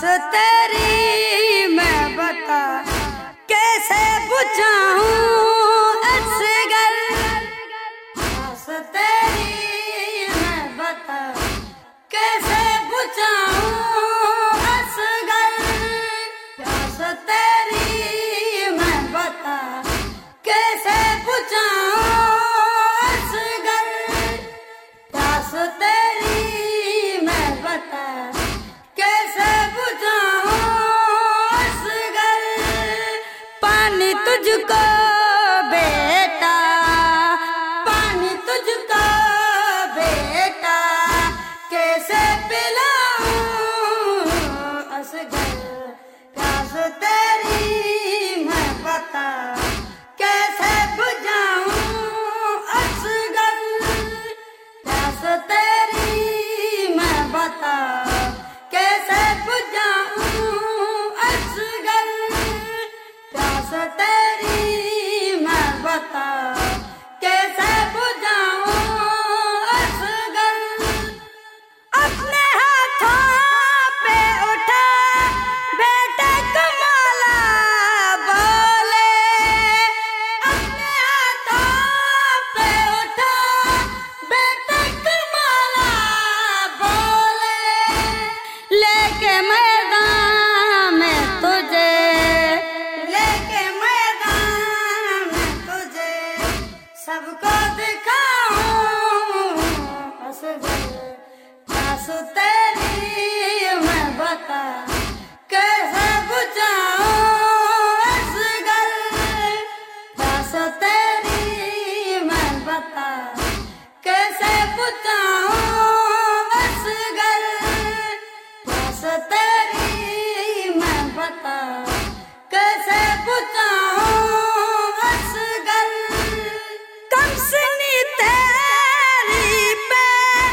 प्यास तेरी मैं बता कैसे बुझाऊं असगर। प्यास तेरी मैं बता कैसे बुझाऊं असगर। प्यास तेरी मैं बता कैसे बुझाऊं असगर। प्यास तेरी मैं बता कैसे बुझाऊं असगर। पानी तुझको बेटा, पानी तुझको बेटा कैसे पिलाऊं असगर। प्यास तेरी मैं बता कैसे बुझाऊं असगर। प्यास तेरी मैं बता कैसे बुझाऊं असगर। प्यास तेरी मैं बता कैसे बुझाऊं असगर। अपने हाथों पे उठा बेटे कमाला बोले। अपने हाथों पे उठा बेटे कमाला बोले। लेके मैदान में तुझे, लेके मैदान में तुझे सबको दिखाऊं असगर। प्यास तेरी मैं बता कैसे बुझाऊं असगर। प्यास तेरी मैं बता कैसे बुझाऊं असगर। प्यास तेरी मैं बता कैसे बुझाऊं असगर। कमसनी तेरी पे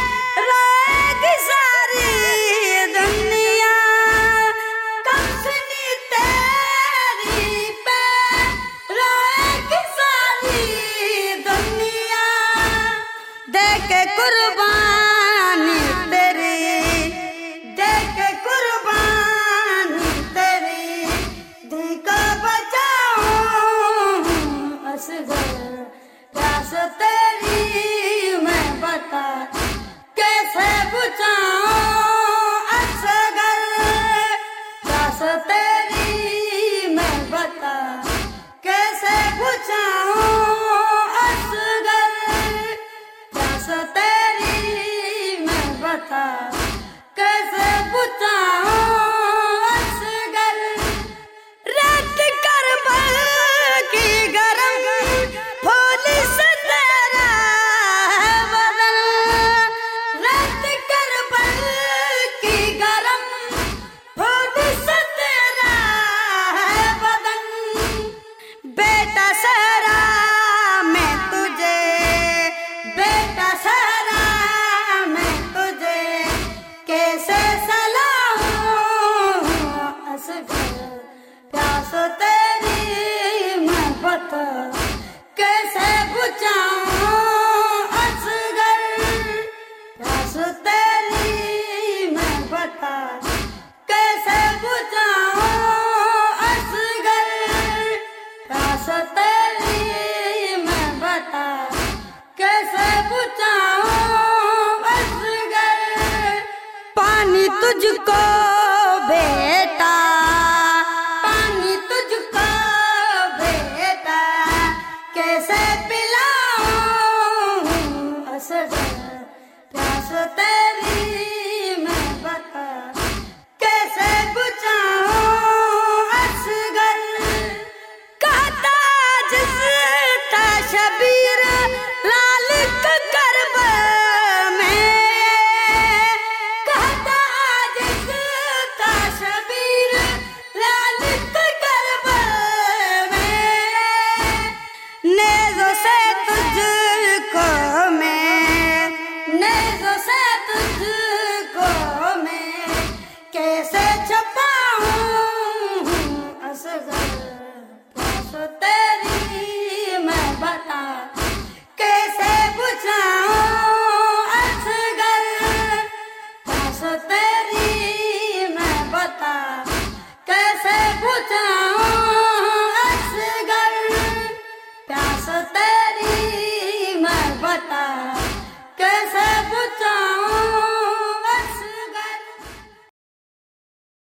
रोएगी सारी दुनिया। कमसनी तेरी पे रोएगी सारी दुनिया। देख कुर्बानी तेरी, देख कुर्बानी तेरी धी को बचाऊं असगर। प्यास तेरी मैं बता कैसे बुझाऊं असगर। प्यास तेरी मैं बता कैसे बुझाऊं असगर। प्यास तेरी मैं बता कैसे बुझाऊं असगर। रात करबल की गरम फूल से तेरा है बदन। रात करबल की गरम फूल से तेरा है बदन। बेटा सहरा मैं तुझे, बेटा सहरा मैं तुझे कैसे सलाऊं असगर। प्यास तेरी मैं बता कैसे बुझाऊं असगर। प्यास तेरी मैं बता कैसे बुझाऊं असगर। प्यास तेरी मैं बता कैसे बुझाऊं असगर। पानी तुझको बेटा, पानी तुझको बेटा कैसे पिलाऊं असगर। प्यास तेरी मैं बता कैसे बुझाऊं असगर। कहता जिसका शबीर